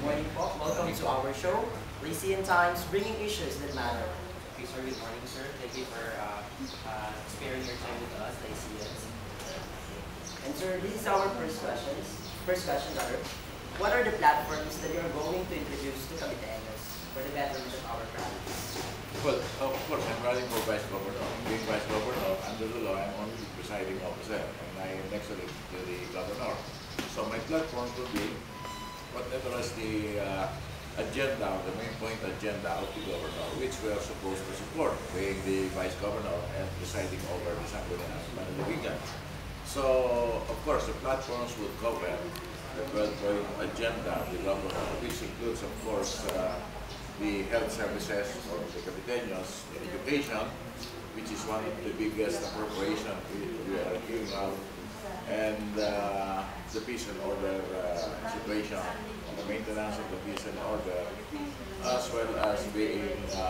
morning po. Welcome to our show, Lyceum Times, bringing issues that matter. Okay, sir. Good morning, sir. Thank you for sparing your time with us, Lyceums. And sir, this is our First question, rather. What are the platforms that you are going to introduce to Caviteños for the betterment of our province? Well, of course, I'm running for Vice Governor. Being Vice Governor, under the law, I'm only the presiding officer, and I am next to the Governor. So my platform will be whatever is the agenda, the main point agenda of the Governor, which we are supposed to support, being the Vice Governor and presiding over the Sangguniang Manalawigan. So, of course, the platforms would cover the 12-point agenda of the Governor, which includes, of course, the health services for the Caviteños, the education, which is one of the biggest appropriations we are giving out, and the peace and order situation, the maintenance of the peace and order, as well as being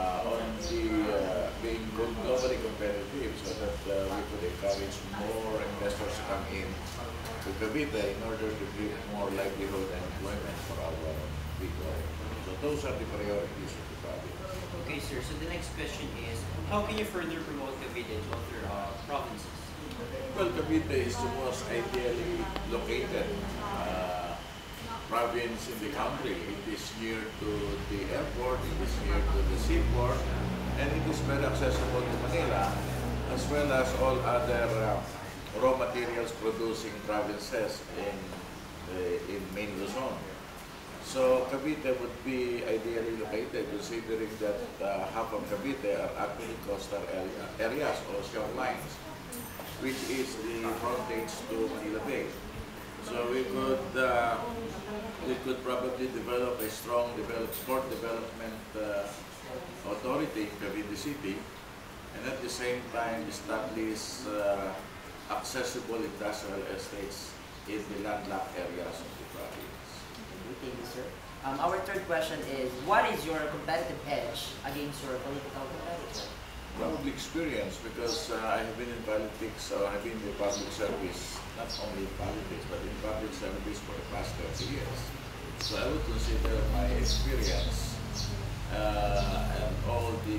being globally competitive, so that we could encourage more investors to come in to Cavite in order to give more livelihood and employment for our people. So those are the priorities of the province. Okay, sir. So the next question is, how can you further promote Cavite to other provinces? Well, Cavite is the most ideally located province in the country. It is near to the airport, it is near to the seaport, and it is very accessible to Manila, as well as all other raw materials producing provinces in main Luzon. So Cavite would be ideally located, considering that half of Cavite are actually coastal areas or shorelines, which is the frontage to Manila Bay. So we could probably develop a strong sport development authority in Cavite City, and at the same time establish accessible industrial estates in the landlocked areas of the province. Thank you, sir. Our third question is, what is your competitive edge against your political competitor? Probably experience, because I have been in politics, or I've been in the public service, not only in politics, but in public service for the past 30 years. So I would consider my experience and all the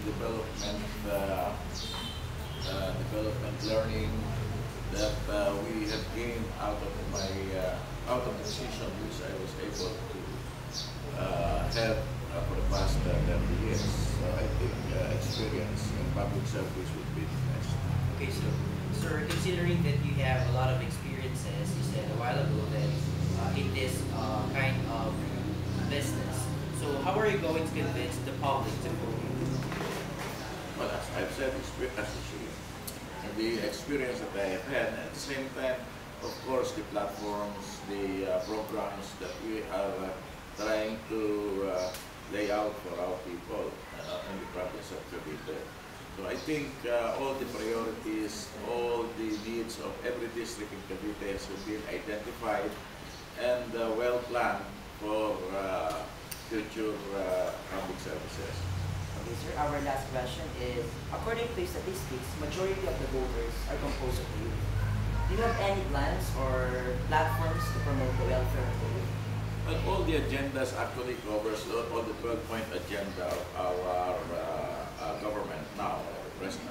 development learning that we have gained out of the position which I was able to have for the past 30 years. So I think experience in public service would be the best. Okay, so sir, considering that you have a lot of experiences, you said a while ago that in this kind of business, so how are you going to convince the public to vote you? Well, as I've said, especially the experience that I have had, and at the same time, of course, the platforms, the programs that we are trying to lay out for our people in the province of Cavite. So I think all the priorities, all the needs of every district in Cavite have been identified and well planned for future public services. Okay, sir. Our last question is, according to statistics, majority of the voters are composed of youth. Do you have any plans or platforms to promote the welfare of the youth? Well, all the agendas actually covers all the 12-point agenda of our government now, present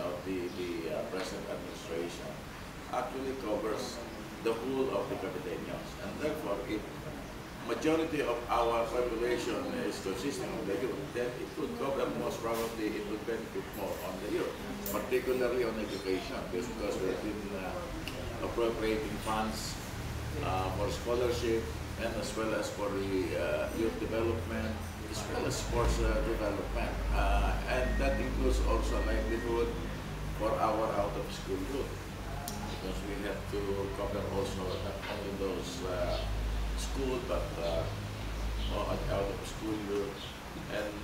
administration, actually covers the whole of the Caviteños, and therefore, if majority of our population is consisting of the youth, then it would cover, most probably, it would benefit more on the youth, particularly on education, because we've been appropriating funds for scholarship, and as well as for the youth development, as well as sports development. And that includes also livelihood for our out-of-school youth, because we have to cover also not only those school, but out-of-school youth, and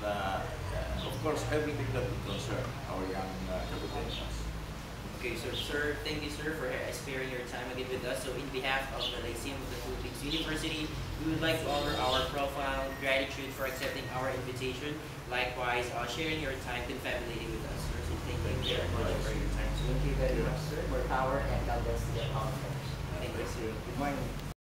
of course everything that would concern our young Caviteños. Okay, so sir, thank you, sir, for sparing your time again with us. So in behalf of the Lyceum of the Philippines University, we would like to offer our profound gratitude for accepting our invitation. Likewise, sharing your time confabulating with us, sir. So thank you very much for your time. Thank you very much, sir. More power and God bless the conference. Thank you, sir. Good morning.